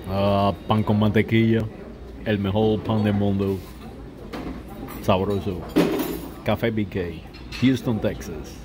Pan con mantequilla, el mejor pan del mundo, sabroso. Café BK, Houston, Texas.